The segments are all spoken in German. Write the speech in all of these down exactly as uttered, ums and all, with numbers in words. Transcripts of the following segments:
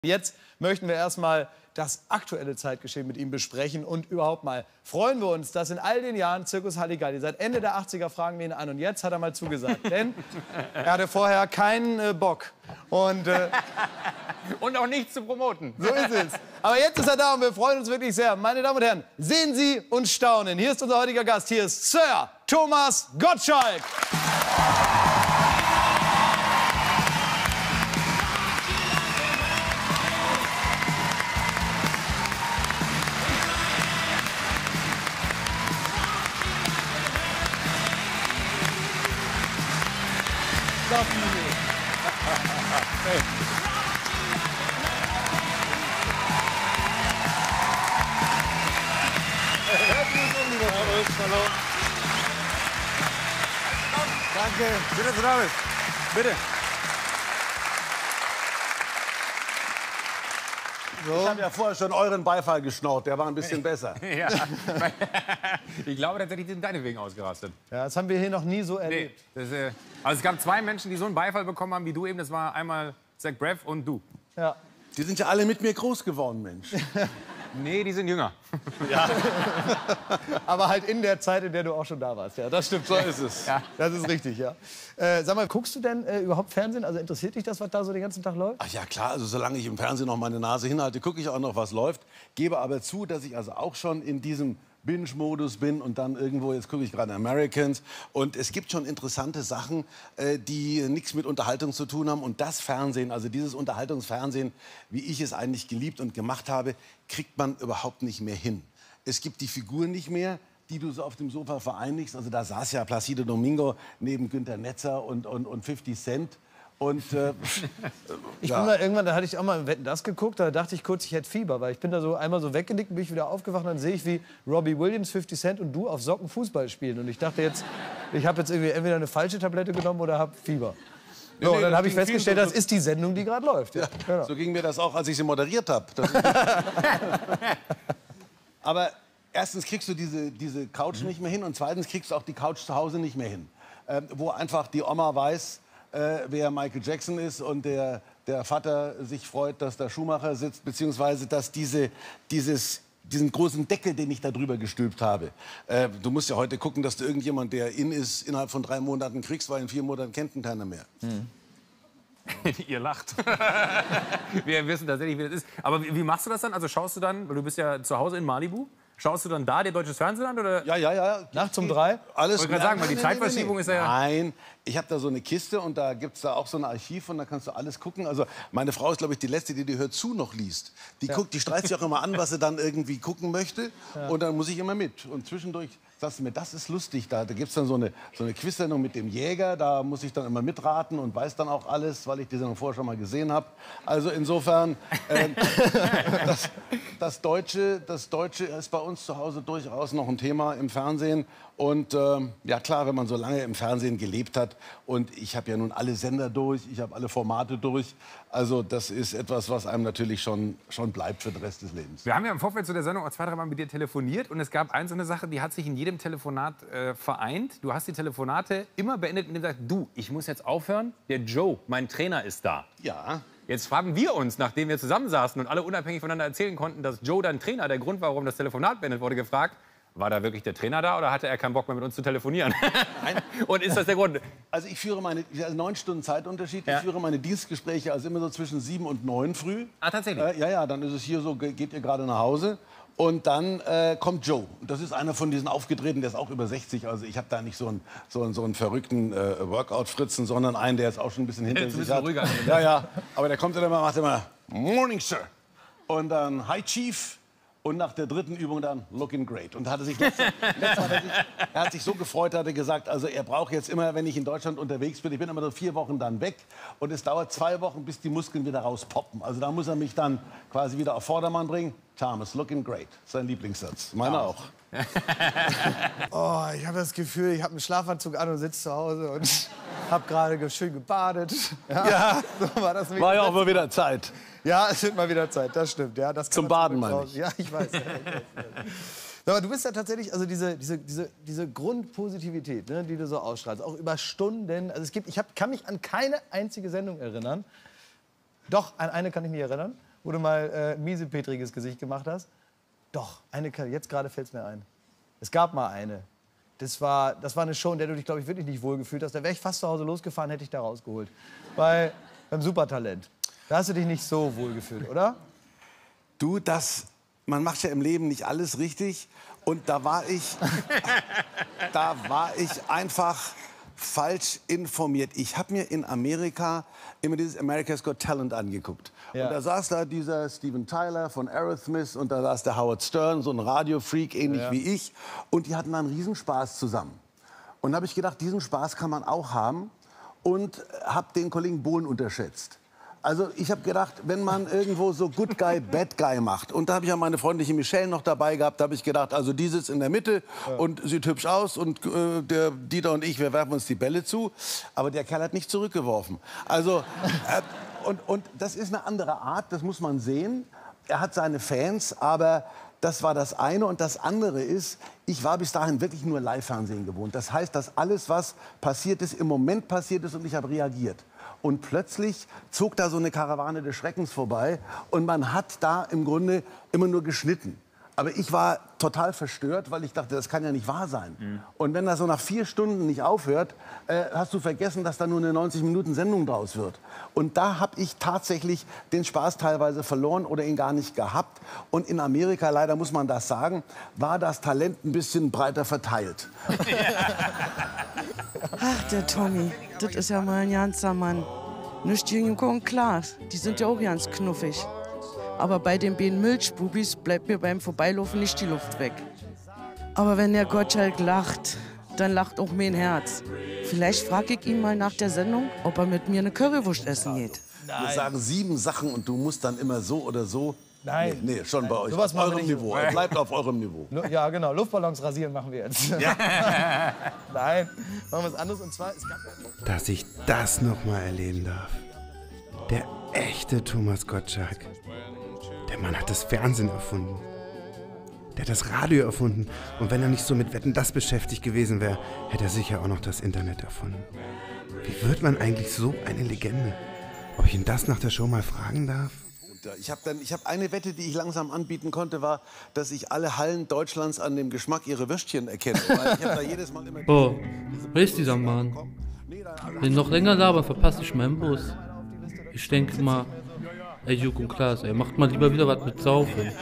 Jetzt möchten wir erstmal das aktuelle Zeitgeschehen mit ihm besprechen und überhaupt mal freuen wir uns, dass in all den Jahren Zirkus Halligalli, seit Ende der achtziger fragen wir ihn an und jetzt hat er mal zugesagt, denn er hatte vorher keinen äh, Bock und, äh, und auch nichts zu promoten. So ist es. Aber jetzt ist er da und wir freuen uns wirklich sehr. Meine Damen und Herren, sehen Sie und staunen. Hier ist unser heutiger Gast, hier ist Sir Thomas Gottschalk. Hey. Hallo. Danke. Bitte, dass du da bist. Bitte. So. Ich habe ja vorher schon euren Beifall geschnauzt. Der war ein bisschen besser. Ja. Ich glaube, tatsächlich sind deinetwegen ausgerastet. Ja, das haben wir hier noch nie so erlebt. Nee, das, äh, also es gab zwei Menschen, die so einen Beifall bekommen haben wie du eben. Das war einmal Zach Braff und du. Ja. Die sind ja alle mit mir groß geworden, Mensch. Nee, die sind jünger. Ja. Aber halt in der Zeit, in der du auch schon da warst. Ja, das stimmt. So ist es. Ja. Das ist richtig, ja. Äh, sag mal, guckst du denn äh, überhaupt Fernsehen? Also interessiert dich das, was da so den ganzen Tag läuft? Ach ja, klar. Also solange ich im Fernsehen noch meine Nase hinhalte, gucke ich auch noch, was läuft. Gebe aber zu, dass ich also auch schon in diesem Binge-Modus bin und dann irgendwo, jetzt gucke ich gerade Americans. Und es gibt schon interessante Sachen, äh, die nichts mit Unterhaltung zu tun haben. Und das Fernsehen, also dieses Unterhaltungsfernsehen, wie ich es eigentlich geliebt und gemacht habe, kriegt man überhaupt nicht mehr hin. Es gibt die Figuren nicht mehr, die du so auf dem Sofa vereinigst. Also da saß ja Placido Domingo neben Günter Netzer und, und, und fifty Cent. Und, äh, ich ja. bin mal irgendwann, da hatte ich auch mal Wetten, das geguckt, da dachte ich kurz, ich hätte Fieber, weil ich bin da so einmal so weggenickt, bin ich wieder aufgewacht und dann sehe ich, wie Robbie Williams, fifty Cent und du auf Socken Fußball spielen. Und ich dachte jetzt, ich habe jetzt irgendwie entweder eine falsche Tablette genommen oder habe Fieber. Nee, So, nee, und dann habe ich festgestellt, so, das ist die Sendung, die gerade läuft. Ja, genau. So ging mir das auch, als ich sie moderiert habe. Aber erstens kriegst du diese, diese Couch nicht mehr hin und zweitens kriegst du auch die Couch zu Hause nicht mehr hin. Ähm, wo einfach die Oma weiß, äh, wer Michael Jackson ist und der, der Vater sich freut, dass da Schumacher sitzt, beziehungsweise dass diese, dieses, diesen großen Deckel, den ich da drüber gestülpt habe. Äh, du musst ja heute gucken, dass du irgendjemand, der in ist, innerhalb von drei Monaten kriegst, weil in vier Monaten kennt ihn keiner mehr. Mhm. Ihr lacht. Wir wissen tatsächlich, wie das ist. Aber wie, wie machst du das dann? Also schaust du dann, weil du bist ja zu Hause in Malibu, schaust du dann da dir deutsches Fernsehen an? Oder? Ja, ja, ja. Nachts um drei? Alles. Ich wollte gerade sagen, weil die Nein, nein, Zeitverschiebung nein, ist ja... Nein, ich habe da so eine Kiste und da gibt es da auch so ein Archiv und da kannst du alles gucken. Also meine Frau ist, glaube ich, die Letzte, die die Hört zu noch liest. Die, Ja. guckt, die streicht sich auch immer an, was sie dann irgendwie gucken möchte. Ja. Und dann muss ich immer mit. Und zwischendurch sagst du mir, das ist lustig. Da, da gibt es dann so eine, so eine Quiz-Sendung mit dem Jäger. Da muss ich dann immer mitraten und weiß dann auch alles, weil ich die Sendung vorher schon mal gesehen habe. Also insofern, äh, das, das, Deutsche, das Deutsche ist bei uns zu Hause durchaus noch ein Thema im Fernsehen. Und äh, ja klar, wenn man so lange im Fernsehen gelebt hat und ich habe ja nun alle Sender durch, ich habe alle Formate durch. Also das ist etwas, was einem natürlich schon, schon bleibt für den Rest des Lebens. Wir haben ja im Vorfeld zu der Sendung auch zwei, drei Mal mit dir telefoniert und es gab eine so eine Sache, die hat sich in jedem Telefonat äh, vereint. Du hast die Telefonate immer beendet, indem du sagst, du, ich muss jetzt aufhören, der Joe, mein Trainer, ist da. Ja. Jetzt fragen wir uns, nachdem wir zusammensaßen und alle unabhängig voneinander erzählen konnten, dass Joe dein Trainer, der Grund, warum das Telefonat beendet wurde, gefragt, war da wirklich der Trainer da oder hatte er keinen Bock mehr mit uns zu telefonieren? Nein. Und ist das der Grund? Also ich führe meine, also neun Stunden Zeitunterschied, Ja. ich führe meine Dienstgespräche also immer so zwischen sieben und neun früh. Ah, tatsächlich? Äh, ja, ja, dann ist es hier so, ge- geht ihr gerade nach Hause. Und dann äh, kommt Joe. Und das ist einer von diesen Aufgetretenen, der ist auch über sechzig. Also ich habe da nicht so einen, so einen, so einen verrückten äh, Workout-Fritzen, sondern einen, der jetzt auch schon ein bisschen hinter Jetzt ein sich bisschen hat. ruhiger. Ja, ja. Aber der kommt dann immer, macht immer Morning, Sir. Und dann Hi, Chief. Und nach der dritten Übung dann looking great. Und hatte sich letztes, letztes Mal, hat er, sich, er hat sich so gefreut, hat er gesagt, also er braucht jetzt immer, wenn ich in Deutschland unterwegs bin, ich bin immer so vier Wochen dann weg und es dauert zwei Wochen, bis die Muskeln wieder rauspoppen. Also da muss er mich dann quasi wieder auf Vordermann bringen. Thomas, looking great. Sein Lieblingssatz. Meiner auch. Oh, ich habe das Gefühl, ich habe einen Schlafanzug an und sitze zu Hause und habe gerade schön gebadet. Ja, Ja, so war das war ja auch mal wieder Zeit. Ja, es wird mal wieder Zeit, das stimmt. Ja, das kann Zum man Baden, zurück meine raus- ich. Ja, ich weiß. Ja, ich weiß. Aber du bist ja tatsächlich, also diese, diese, diese, diese Grundpositivität, ne, die du so ausstrahlst, auch über Stunden. Also es gibt, ich hab, kann mich an keine einzige Sendung erinnern. Doch, an eine kann ich mich erinnern, wo du mal äh, ein miesepetriges Gesicht gemacht hast? Doch, eine, jetzt gerade fällt es mir ein. Es gab mal eine. Das war, das war eine Show, in der du dich, glaube ich, wirklich nicht wohlgefühlt hast. Da wäre ich fast zu Hause losgefahren, hätte ich da rausgeholt. Bei, beim Supertalent. Da hast du dich nicht so wohlgefühlt, oder? Du, das, man macht ja im Leben nicht alles richtig. Und da war ich, da war ich einfach falsch informiert. Ich habe mir in Amerika immer dieses America's Got Talent angeguckt. Ja. Und da saß da dieser Steven Tyler von Aerosmith und da saß der Howard Stern, so ein Radiofreak, ähnlich Ja. wie ich. Und die hatten einen Riesenspaß zusammen. Und da habe ich gedacht, diesen Spaß kann man auch haben. Und habe den Kollegen Bohlen unterschätzt. Also ich habe gedacht, wenn man irgendwo so Good Guy, Bad Guy macht. Und da habe ich ja meine freundliche Michelle noch dabei gehabt. Da habe ich gedacht, also die sitzt in der Mitte ja. und sieht hübsch aus. Und äh, der Dieter und ich, wir werfen uns die Bälle zu. Aber der Kerl hat nicht zurückgeworfen. Also, äh, und, und das ist eine andere Art, das muss man sehen. Er hat seine Fans, aber das war das eine. Und das andere ist, ich war bis dahin wirklich nur Live-Fernsehen gewohnt. Das heißt, dass alles, was passiert ist, im Moment passiert ist und ich habe reagiert. Und plötzlich zog da so eine Karawane des Schreckens vorbei und man hat da im Grunde immer nur geschnitten. Aber ich war total verstört, weil ich dachte, das kann ja nicht wahr sein. Mhm. Und wenn das so nach vier Stunden nicht aufhört, äh, hast du vergessen, dass da nur eine neunzig Minuten Sendung draus wird. Und da habe ich tatsächlich den Spaß teilweise verloren oder ihn gar nicht gehabt. Und in Amerika, leider muss man das sagen, war das Talent ein bisschen breiter verteilt. Ach, der Tommy, das ist ja mal ein ganzer Mann. Nicht Jürgen und Klaas, die sind ja auch ganz knuffig. Aber bei den beiden Milchbubis bleibt mir beim Vorbeilaufen nicht die Luft weg. Aber wenn der Gottschalk lacht, dann lacht auch mein Herz. Vielleicht frage ich ihn mal nach der Sendung, ob er mit mir eine Currywurst essen geht. Nein. Wir sagen sieben Sachen und du musst dann immer so oder so. Nein. Nee, nee schon Nein. bei euch. Sowas auf eurem Niveau. So. Bleibt auf eurem Niveau. Ja, genau. Luftballons rasieren machen wir jetzt. Ja. Nein, machen wir was anderes. Und zwar, es gab dass ich das noch mal erleben darf. Der echte Thomas Gottschalk. Der Mann hat das Fernsehen erfunden. Der hat das Radio erfunden. Und wenn er nicht so mit Wetten, das beschäftigt gewesen wäre, hätte er sicher auch noch das Internet erfunden. Wie wird man eigentlich so eine Legende? Ob ich ihn das nach der Show mal fragen darf? Ich habe hab eine Wette, die ich langsam anbieten konnte, war, dass ich alle Hallen Deutschlands an dem Geschmack ihrer Würstchen erkenne. Weil ich hab da jedes Mal immer oh, wer ist dieser Mann? Wenn noch länger labern, verpasse ich meinen Bus. Ich denke mal, ey, Jürgen und Klaas, ey, macht mal lieber wieder was mit Saufen.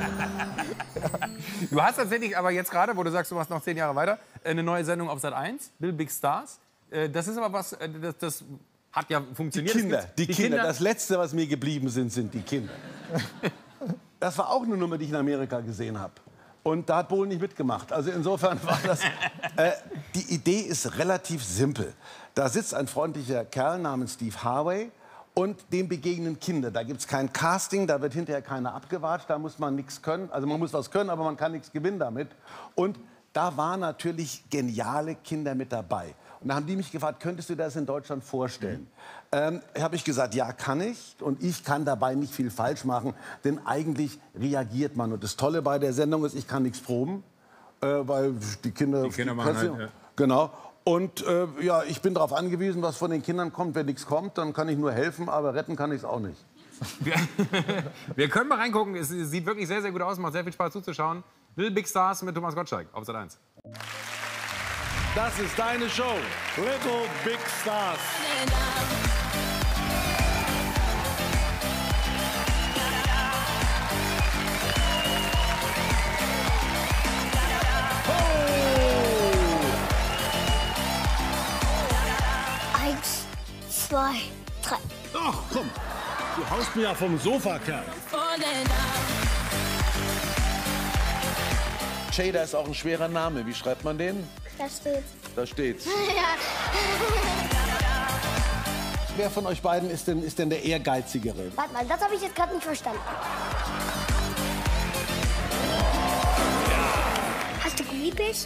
Du hast tatsächlich aber jetzt gerade, wo du sagst, du machst noch zehn Jahre weiter, eine neue Sendung auf Sat eins, Little Big Stars. Das ist aber was, das, das hat ja funktioniert. Die Kinder, die, die Kinder, Kinder. Das Letzte, was mir geblieben sind, sind die Kinder. Das war auch eine Nummer, die ich in Amerika gesehen habe. Und da hat Bohlen nicht mitgemacht. Also insofern war das... Äh, die Idee ist relativ simpel. Da sitzt ein freundlicher Kerl namens Steve Harvey und dem begegnen Kinder. Da gibt es kein Casting, da wird hinterher keiner abgewartet, da muss man nichts können. Also man muss was können, aber man kann nichts gewinnen damit. Und da waren natürlich geniale Kinder mit dabei. Und da haben die mich gefragt, könntest du das in Deutschland vorstellen? Mhm. Ähm, habe ich gesagt, ja, kann ich. Und ich kann dabei nicht viel falsch machen, denn eigentlich reagiert man. Und das Tolle bei der Sendung ist, ich kann nichts proben, äh, weil die Kinder... Die Kinder machen halt, ja. Genau. Und äh, ja, ich bin darauf angewiesen, was von den Kindern kommt. Wenn nichts kommt, dann kann ich nur helfen, aber retten kann ich es auch nicht. Wir, wir können mal reingucken. Es sieht wirklich sehr, sehr gut aus. Macht sehr viel Spaß zuzuschauen. Little Big Stars mit Thomas Gottschalk auf Sat eins. Das ist deine Show, Little Big Stars. Eins, zwei, drei. Ach, komm, du haust mir ja vom Sofa, Kerl. Jada ist auch ein schwerer Name. Wie schreibt man den? Da steht's. Da steht's. Ja. Wer von euch beiden ist denn, ist denn der Ehrgeizigere? Warte mal, das habe ich jetzt gerade nicht verstanden. Hast du Gummibärchen?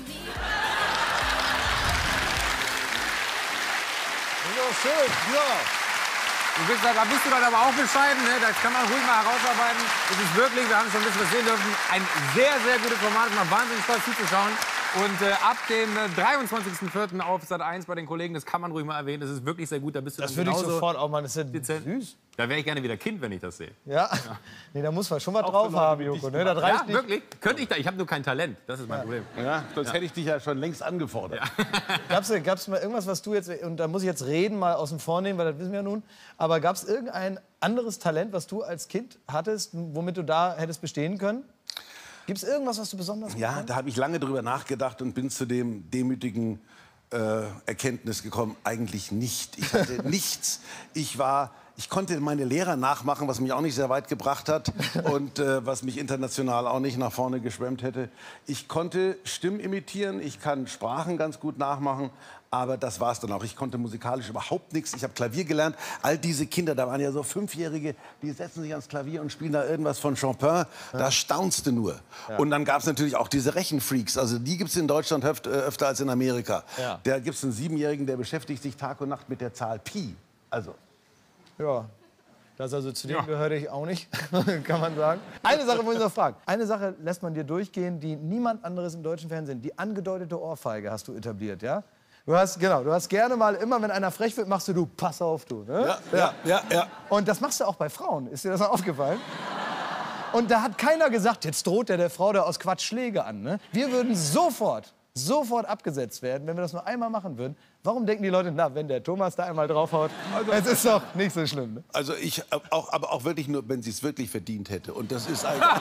Ja, schön, ja. Du bist, da bist du dann aber auch bescheiden, ne? Das kann man ruhig mal herausarbeiten. Es ist wirklich, wir haben es schon ein bisschen was sehen dürfen, ein sehr, sehr gutes Format. Es macht wahnsinnig Spaß zuzuschauen. Und äh, ab dem äh, dreiundzwanzigsten vierten auf Sat eins bei den Kollegen, das kann man ruhig mal erwähnen, das ist wirklich sehr gut. Da bist du Das dann würde ich genauso sofort auch machen. Das ist ja dezent. süß. Da wäre ich gerne wieder Kind, wenn ich das sehe. Ja? ja. Nee, da muss man schon was Auch drauf für Leute haben, wie Joko. dich Ne? Das reicht Ja, nicht. wirklich? Könnte ich da? Ich habe nur kein Talent. Das ist mein Ja. Problem. Ja, sonst ja. hätte ich dich ja schon längst angefordert. Ja. Gab's, gab's mal irgendwas, was du jetzt, und da muss ich jetzt reden, mal außen vor nehmen, weil das wissen wir ja nun, aber gab es irgendein anderes Talent, was du als Kind hattest, womit du da hättest bestehen können? Gibt es irgendwas, was du besonders gut Ja, fandst? da habe ich lange drüber nachgedacht und bin zu dem demütigen äh, Erkenntnis gekommen, eigentlich nicht. Ich hatte nichts. Ich war... Ich konnte meine Lehrer nachmachen, was mich auch nicht sehr weit gebracht hat und äh, was mich international auch nicht nach vorne geschwemmt hätte. Ich konnte Stimmen imitieren, ich kann Sprachen ganz gut nachmachen, aber das war es dann auch. Ich konnte musikalisch überhaupt nichts. Ich habe Klavier gelernt. All diese Kinder, da waren ja so Fünfjährige, die setzen sich ans Klavier und spielen da irgendwas von Chopin. Ja. Da staunst du nur. Ja. Und dann gab es natürlich auch diese Rechenfreaks. Also die gibt es in Deutschland öfter, öfter als in Amerika. Ja. Da gibt es einen Siebenjährigen, der beschäftigt sich Tag und Nacht mit der Zahl Pi. Also... Ja, das also zu dem ja. gehörte ich auch nicht, kann man sagen. Eine Sache muss ich noch fragen. Eine Sache lässt man dir durchgehen, die niemand anderes im deutschen Fernsehen, die angedeutete Ohrfeige hast du etabliert, ja? Du hast, genau, du hast gerne mal, immer wenn einer frech wird, machst du, du, pass auf, du. Ne? Ja, ja, ja, ja. Und das machst du auch bei Frauen, ist dir das auch aufgefallen? Und da hat keiner gesagt, jetzt droht der der Frau da aus Quatsch Schläge an. Ne? Wir würden sofort, sofort abgesetzt werden, wenn wir das nur einmal machen würden. Warum denken die Leute, na, wenn der Thomas da einmal draufhaut, also, es ist doch nicht so schlimm. Ne? Also ich, auch, aber auch wirklich nur, wenn sie es wirklich verdient hätte. Und das ist eigentlich...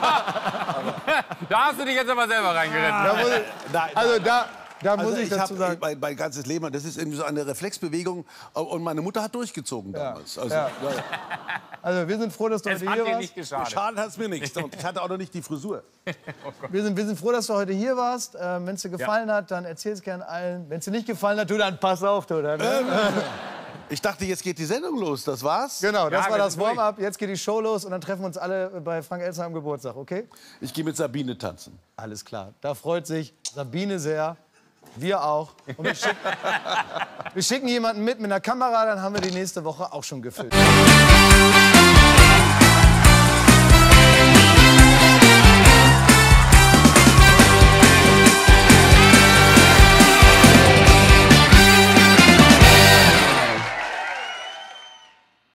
Da hast du dich jetzt aber selber reingeritten. Da muss ich, nein, also nein. da, da muss Also ich ich dazu hab, sagen... mein, mein ganzes Leben, das ist irgendwie so eine Reflexbewegung. Und meine Mutter hat durchgezogen Ja. damals. Also, Ja. ja. Ja. Also wir sind froh, dass du Es heute hat hier dir warst. nicht geschadet. Schaden hat es mir nichts. Und ich hatte auch noch nicht die Frisur. Wir sind, wir sind froh, dass du heute hier warst. Ähm, Wenn es dir gefallen ja. hat, dann erzähl es gerne allen. Wenn es dir nicht gefallen hat, du, dann pass auf, du. Dann, ne? Ich dachte, jetzt geht die Sendung los. Das war's? Genau, das Ja, war wir das sind durch. Warm-up. Jetzt geht die Show los und dann treffen wir uns alle bei Frank Elstner am Geburtstag, okay? Ich gehe mit Sabine tanzen. Alles klar. Da freut sich Sabine sehr. Wir auch. Und wir, schicken, wir schicken jemanden mit mit einer Kamera, dann haben wir die nächste Woche auch schon gefilmt.